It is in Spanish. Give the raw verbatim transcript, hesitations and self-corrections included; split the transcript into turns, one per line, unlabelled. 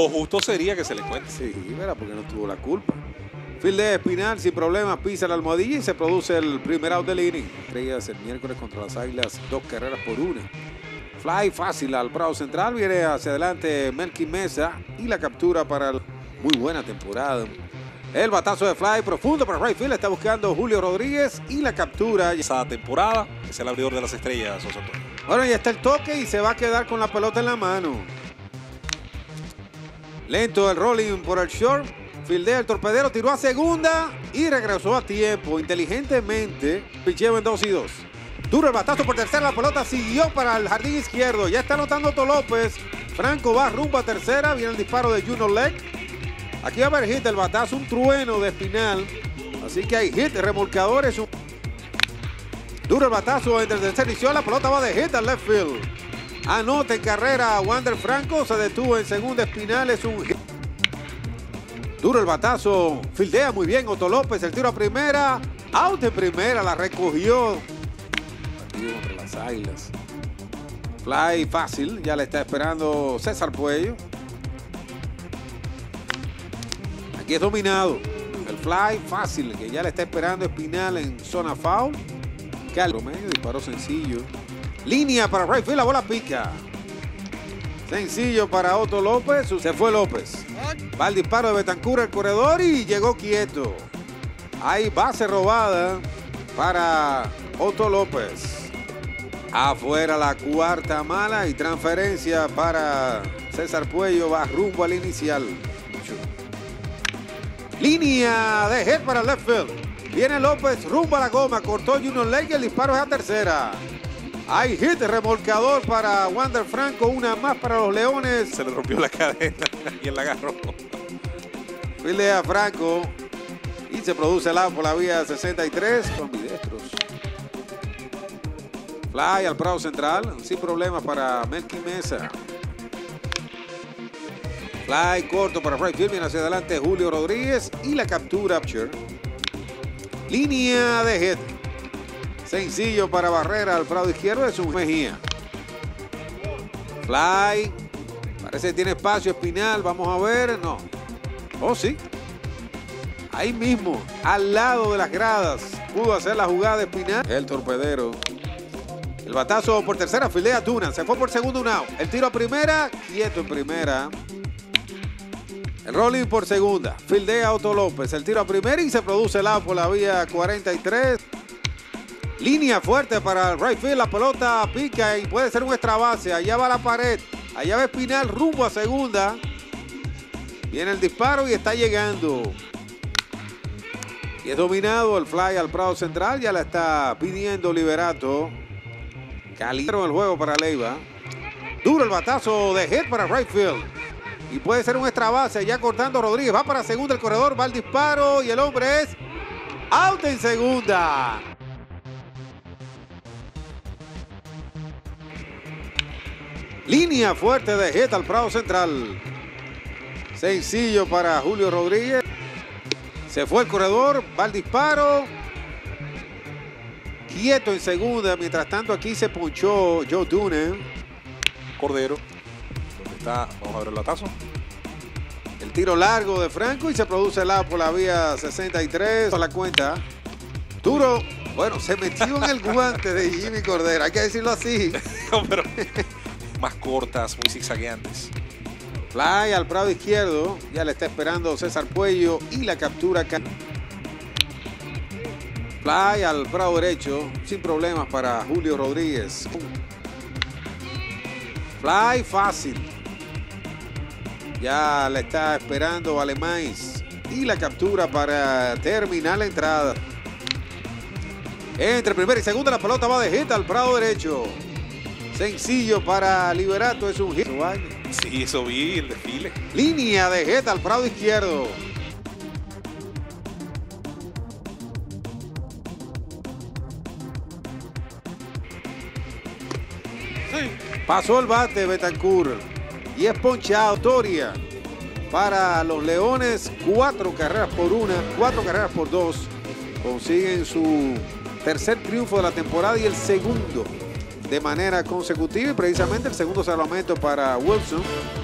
Lo justo sería que se le cuente.
Sí, ¿verdad? Porque no tuvo la culpa. Fildea Espinal sin problemas, pisa la almohadilla y se produce el primer out del inning. Estrellas el miércoles contra las Águilas, dos carreras por una. Fly fácil al Prado Central, viene hacia adelante Melky Mesa y la captura para el... muy buena temporada. El batazo de Fly profundo para right field, está buscando Julio Rodríguez y la captura.
Esa temporada es el abridor de las Estrellas, José Antonio.
Bueno, ya está el toque y se va a quedar con la pelota en la mano. Lento el rolling por el short. Fildea el torpedero, tiró a segunda y regresó a tiempo. Inteligentemente, picheo en dos y dos. Duro el batazo por tercera, la pelota siguió para el jardín izquierdo. Ya está anotando Otto López. Franco va rumbo a tercera, viene el disparo de Junior Leck. Aquí va a haber hit, el batazo, un trueno de Espinal. Así que hay hit, remolcadores. Un... Duro el batazo entre el tercer y la pelota va de hit al left field. Anota en carrera Wander Franco, se detuvo en segunda Espinal, es un hit. Duro el batazo, fildea muy bien Otto López, el tiro a primera, out en primera, la recogió. Partido contra las Águilas. Fly fácil, ya le está esperando César Puello. Aquí es dominado. El fly fácil, que ya le está esperando Espinal en zona foul. Cal promedio, disparó sencillo. Línea para right field, la bola pica. Sencillo para Otto López, se fue López. Va el disparo de Betancur al corredor y llegó quieto. Hay base robada para Otto López. Afuera la cuarta mala y transferencia para César Puello, va rumbo al inicial. Línea de hit para el left field. Viene López rumbo a la goma, cortó Junior Leck y el disparo es a tercera. Hay hit remolcador para Wander Franco, una más para los Leones.
Se le rompió la cadena y él la agarró.
Fildea Franco y se produce el out por la vía sesenta y tres con bidestros. Fly al Prado Central, sin problemas para Melky Mesa. Fly corto para right field, viene hacia adelante Julio Rodríguez y la captura. Línea de hit. Sencillo para Barrera al Prado izquierdo, es un Mejía. Fly. Parece que tiene espacio Espinal, vamos a ver. No. Oh, sí. Ahí mismo, al lado de las gradas, pudo hacer la jugada de Espinal. El torpedero. El batazo por tercera, fildea Dunan. Se fue por segundo, un out. El tiro a primera, quieto en primera. El rolling por segunda. Fildea Otto López. El tiro a primera y se produce el out por la vía cuarenta y tres. Línea fuerte para el right field. La pelota pica y puede ser un extra base. Allá va la pared. Allá va Espinal rumbo a segunda. Viene el disparo y está llegando. Y es dominado el fly al Prado Central. Ya la está pidiendo Liberato. Caliente en el juego para Leiva. Duro el batazo de hit para right field. Y puede ser un extra base. Ya cortando Rodríguez. Va para segunda el corredor. Va el disparo. Y el hombre es out en segunda. Línea fuerte de hit al Prado Central. Sencillo para Julio Rodríguez. Se fue el corredor. Va el disparo. Quieto en segunda. Mientras tanto aquí se ponchó Joe Dunan.
Cordero. Está, vamos a ver el latazo.
El tiro largo de Franco y se produce el out por la vía sesenta y tres. La cuenta. Duro. Bueno, se metió en el guante de Jimmy Cordero. Hay que decirlo así.
No, pero más cortas, muy zigzagueantes.
Fly al Prado izquierdo. Ya le está esperando César Puello y la captura. Fly al Prado derecho. Sin problemas para Julio Rodríguez. Fly fácil. Ya le está esperando Alemães. Y la captura para terminar la entrada. Entre primera y segunda la pelota va de hit al Prado derecho. Sencillo para Liberato, es un hit.
Sí, eso vi el desfile.
Línea de hit al Prado izquierdo.
Sí.
Pasó el bate Betancur y es ponchado. Toria para los Leones, cuatro carreras por una, cuatro carreras por dos. Consiguen su tercer triunfo de la temporada y el segundo de manera consecutiva, y precisamente el segundo salvamento para Wilson.